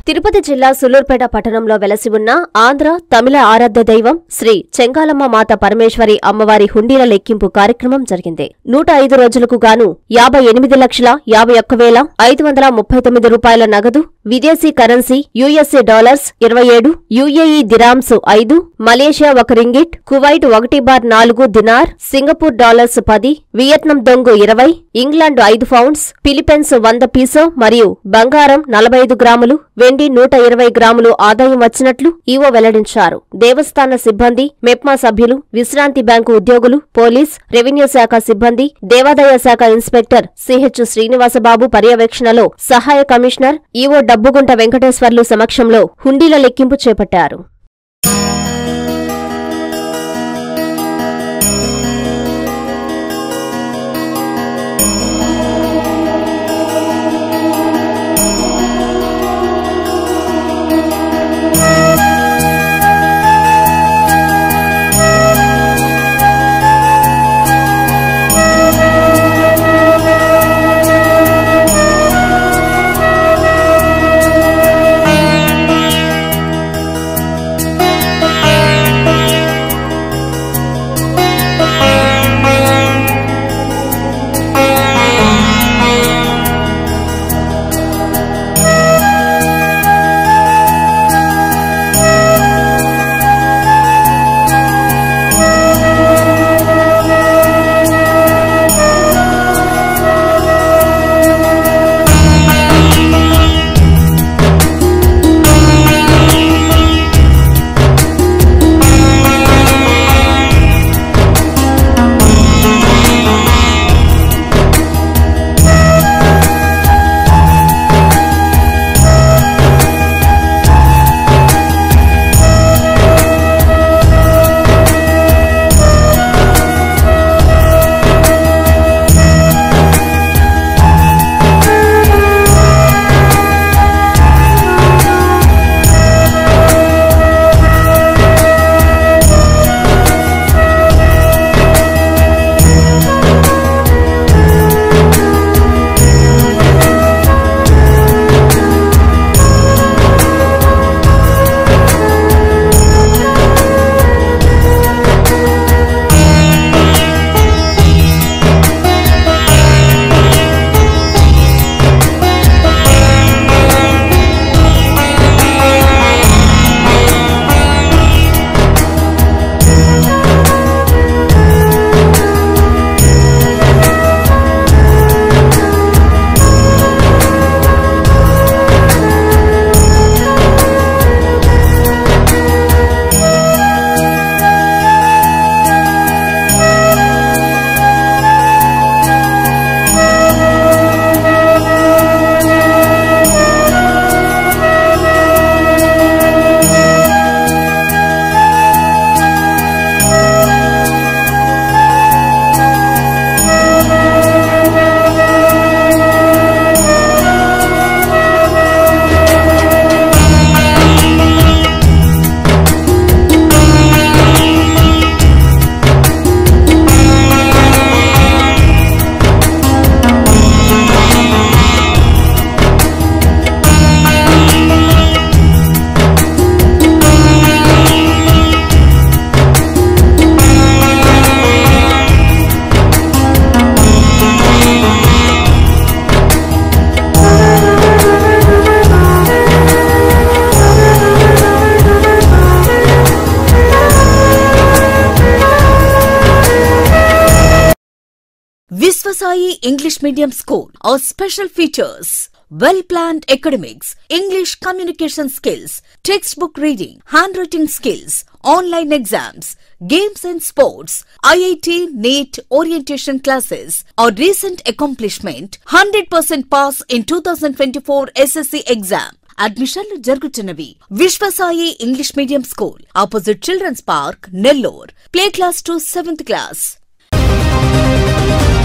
తిరుపతి జిల్లా సులూర్పేట పట్టణంలో వెలసి ఉన్న ఆంధ్ర తమిళ ఆరాధ్య దైవం శ్రీ చెంగాలమ్మ మాత పరమేశ్వరి అమ్మవారి హుండీల లెక్కింపు కార్యక్రమం జరిగింది. 105 రోజులకు గాను 58,51,539 రూపాయల నగదు, విదేశీ currency USA dollars 27, UAE dirhams 5, Malaysia 1 ringgit, Kuwait 1/4 dinar, Singapore dollars 10, Vietnam dong 20, England 5 pounds, Philippines 100 peso మరియు బంగారం 45 గ్రాములు, వెండి 120 గ్రాములు ఆదాయం వచ్చినట్లు ఈవో వెల్లడించారు. దేవస్థాన సిబ్బంది, మెప్మా సభ్యులు, విశ్రాంతి బ్యాంకు ఉద్యోగులు, పోలీస్, రెవెన్యూ శాఖ సిబ్బంది, దేవాదాయ శాఖ ఇన్స్పెక్టర్ సిహెచ్ శ్రీనివాసబాబు పర్యవేక్షణలో సహాయ కమిషనర్ ఈవో డబ్బుగుంట వెంకటేశ్వర్లు సమక్షంలో హుండీల లెక్కింపు చేపట్టారు. Viswasai English Medium School. Our special features: well-planned academics, English communication skills, textbook reading, handwriting skills, online exams, games and sports, IIT, NEET orientation classes. Our recent accomplishment: 100% pass in 2024 SSC exam. అడ్మిషన్లు జరుగుతున్నవి. Vishwasai English medium school, opposite children's park, Nellore. Play class to 7th class.